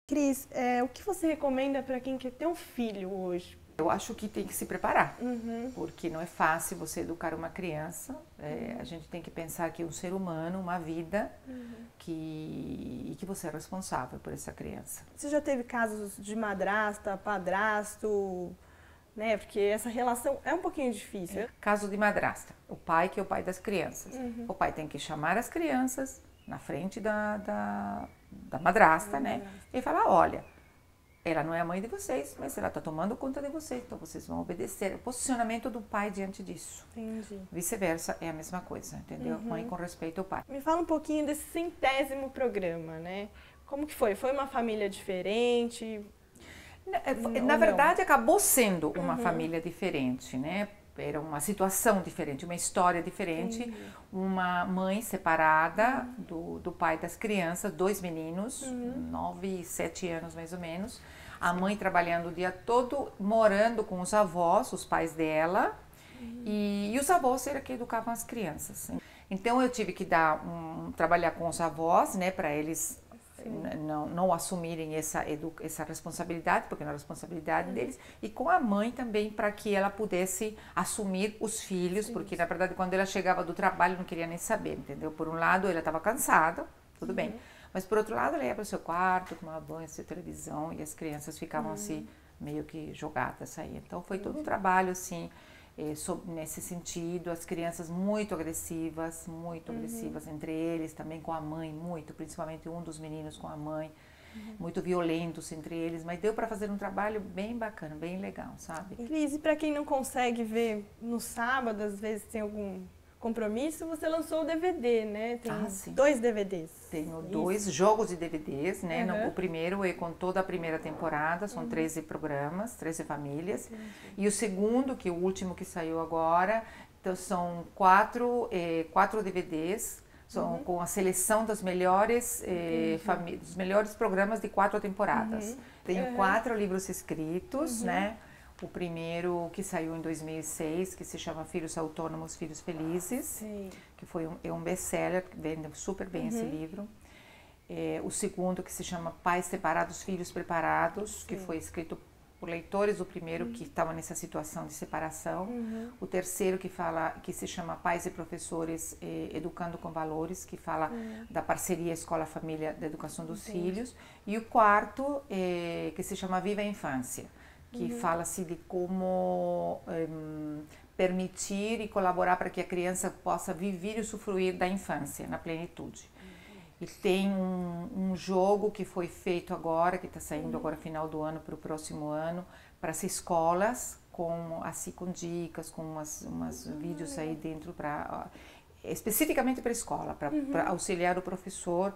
Cris, o que você recomenda para quem quer ter um filho hoje? Eu acho que tem que se preparar, porque não é fácil você educar uma criança. A gente tem que pensar que é um ser humano, uma vida, e que você é responsável por essa criança. Você já teve casos de madrasta, padrasto, né? Porque essa relação é um pouquinho difícil. Caso de madrasta, o pai que é o pai das crianças. O pai tem que chamar as crianças na frente da madrasta, né? E falar, olha, ela não é a mãe de vocês, mas ela está tomando conta de vocês, então vocês vão obedecer. O posicionamento do pai diante disso. Entendi. Vice-versa, é a mesma coisa, entendeu? Mãe com respeito ao pai. Me fala um pouquinho desse 100º programa, né? Como que foi? Foi uma família diferente? Na verdade, acabou sendo uma família diferente, né? Era uma situação diferente, uma história diferente. Uma mãe separada do pai das crianças, 2 meninos, 9 e 7 anos mais ou menos. A mãe trabalhando o dia todo, morando com os avós, os pais dela. E os avós eram que educavam as crianças. Então eu tive que trabalhar com os avós, né, para eles não assumirem essa responsabilidade, porque não é responsabilidade deles, e com a mãe também, para que ela pudesse assumir os filhos, porque na verdade quando ela chegava do trabalho não queria nem saber, entendeu? Por um lado ela estava cansada, tudo bem, mas por outro lado ela ia para o seu quarto, tomava banho, assistia televisão, e as crianças ficavam assim, meio que jogadas aí. Então foi todo um trabalho assim, nesse sentido, as crianças muito agressivas entre eles, também com a mãe, principalmente um dos meninos com a mãe, muito violentos entre eles, mas deu para fazer um trabalho bem bacana, bem legal, sabe? Cris, e para quem não consegue ver no sábado, às vezes tem algum compromisso, você lançou o DVD, né? Tem 2 DVDs. Tenho 2 jogos de DVDs, né? O primeiro é com toda a primeira temporada, são 13 programas, 13 famílias. E o segundo, que é o último que saiu agora, então são 4 DVDs, com a seleção dos melhores programas de 4 temporadas. Tenho 4 livros escritos, né? O primeiro que saiu em 2006, que se chama Filhos Autônomos, Filhos Felizes, que é um best-seller, vende super bem esse livro. O segundo que se chama Pais Separados, Filhos Preparados, que foi escrito por leitores do primeiro que estavam nessa situação de separação. O terceiro que se chama Pais e Professores Educando com Valores, que fala da parceria escola-família da educação dos filhos. E o quarto que se chama Viva a Infância, que fala-se de como permitir e colaborar para que a criança possa viver e usufruir da infância na plenitude. E tem um jogo que foi feito agora, que está saindo agora final do ano para o próximo ano, para as escolas, com dicas, com umas vídeos aí dentro, especificamente para a escola, para auxiliar o professor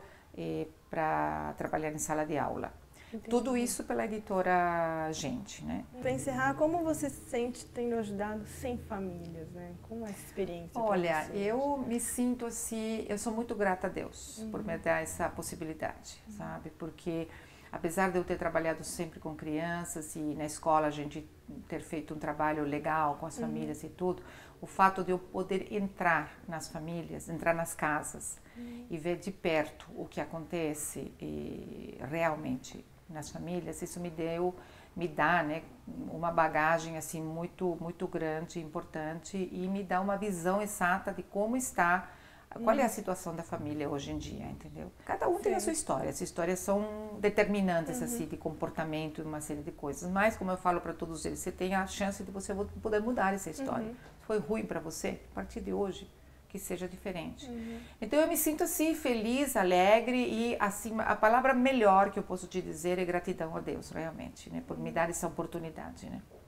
para trabalhar em sala de aula. Entendi. Tudo isso pela editora Gente, né? Para encerrar, como você se sente tendo ajudado 100 famílias, né? Como é essa experiência? Olha, eu me sinto assim, eu sou muito grata a Deus por me dar essa possibilidade, sabe? Porque apesar de eu ter trabalhado sempre com crianças e na escola a gente ter feito um trabalho legal com as famílias e tudo, o fato de eu poder entrar nas famílias, entrar nas casas e ver de perto o que acontece realmente nas famílias, isso me dá, né, uma bagagem assim muito grande, importante, e me dá uma visão exata de como está, qual é a situação da família hoje em dia, entendeu? Cada um tem a sua história, as histórias são determinantes assim, de comportamento e uma série de coisas, mas como eu falo para todos eles, você tem a chance de você poder mudar essa história. Se foi ruim para você, a partir de hoje, que seja diferente. Então eu me sinto assim feliz, alegre, e assim a palavra melhor que eu posso te dizer é gratidão a Deus, realmente, né, por me dar essa oportunidade, né?